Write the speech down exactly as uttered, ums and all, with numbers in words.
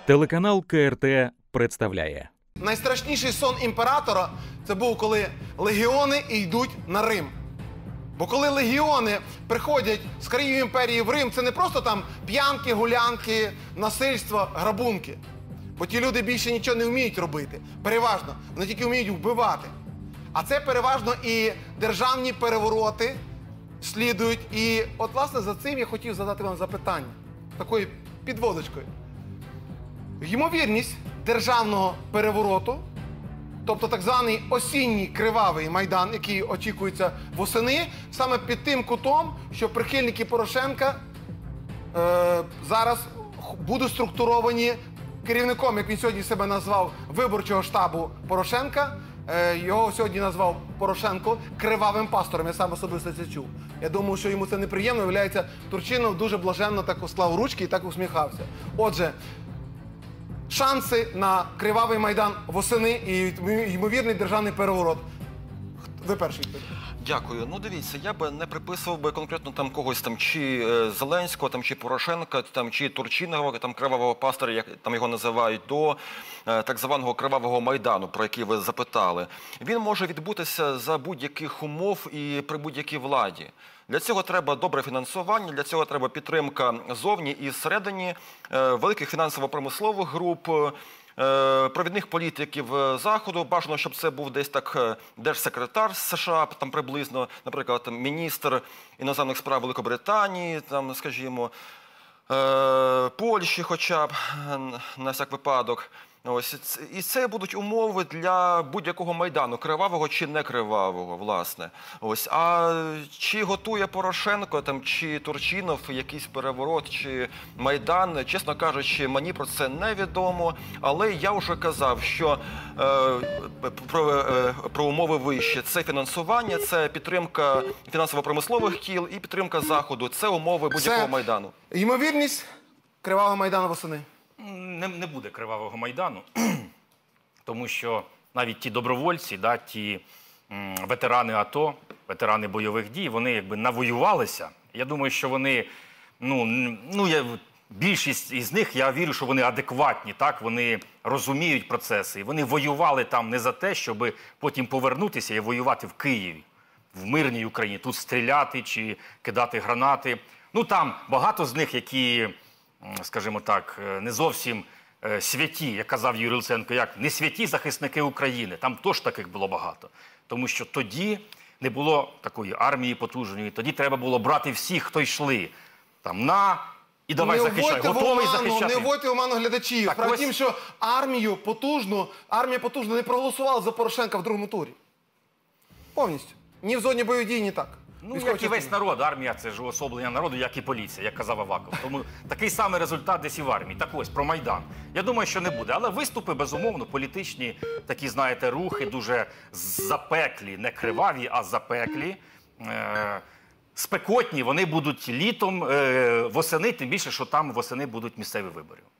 Телеканал Ка Ер Те представляє. Найстрашніший сон імператора – це був, коли легіони йдуть на Рим. Бо коли легіони приходять з країв імперії в Рим, це не просто там п'янки, гулянки, насильство, грабунки. Бо ті люди більше нічого не вміють робити. Переважно. Вони тільки вміють вбивати. А це переважно і державні перевороти слідують. І от, власне, за цим я хотів задати вам запитання. Такою підводочкою. Ймовірність державного перевороту, тобто так званий осінній кривавий Майдан, який очікується восени, саме під тим кутом, що прихильники Порошенка е, зараз будуть структуровані керівником, як він сьогодні себе назвав, виборчого штабу Порошенка. Е, його сьогодні назвав Порошенко кривавим пастором. Я сам особисто це чув. Я думаю, що йому це неприємно. Виявляється, Турчинов дуже блаженно так склав ручки і так усміхався. Отже, шанси на кривавий Майдан восени і ймовірний державний переворот. Ви перший. Дякую. Ну, дивіться, я би не приписував би конкретно там когось там чи е, Зеленського, там чи Порошенка, там чи Турчинова, там кривавого пастора, як там його називають, до е, так званого кривавого Майдану, про який ви запитали. Він може відбутися за будь-яких умов і при будь-якій владі. Для цього треба добре фінансування, для цього треба підтримка зовні і всередині е, великих фінансово-промислових груп, е, провідних політиків Заходу. Бажано, щоб це був десь так держсекретар з США, там приблизно, наприклад, там, міністр іноземних справ Великобританії, там, скажімо, е, Польщі хоча б, на всяк випадок. Ось, і це будуть умови для будь-якого Майдану, кривавого чи не кривавого, власне. Ось, а чи готує Порошенко, там, чи Турчинов якийсь переворот, чи Майдан, чесно кажучи, мені про це невідомо. Але я вже казав, що е, про, е, про умови вище. Це фінансування, це підтримка фінансово-промислових кіл і підтримка Заходу. Це умови будь-якого Майдану. Ймовірність кривавого Майдану восени? Не, не буде кривавого Майдану, тому що навіть ті добровольці, да, ті м, ветерани АТО, ветерани бойових дій, вони якби навоювалися. Я думаю, що вони, ну, ну я, більшість із них, я вірю, що вони адекватні, так, вони розуміють процеси. І вони воювали там не за те, щоб потім повернутися і воювати в Києві, в мирній Україні, тут стріляти чи кидати гранати. Ну там багато з них, які, скажімо так, не зовсім е, святі, як казав Юрій Луценко, як не святі захисники України. Там теж таких було багато. Тому що тоді не було такої армії потужної, тоді треба було брати всіх, хто йшли там на і давай захищай, готовий захищати. Не вводьте в оману глядачів. Так, Справа в ось... тім, що армію потужну, армія потужно не проголосувала за Порошенка в другому турі. Повністю. Ні в зоні бойових дій, ні так. Ну, як і весь народ, армія – це ж уособлення народу, як і поліція, як казав Аваков. Тому такий самий результат десь і в армії. Так ось, про Майдан. Я думаю, що не буде. Але виступи, безумовно, політичні, такі, знаєте, рухи дуже запеклі, не криваві, а запеклі, е спекотні, вони будуть літом, е восени, тим більше, що там восени будуть місцеві вибори.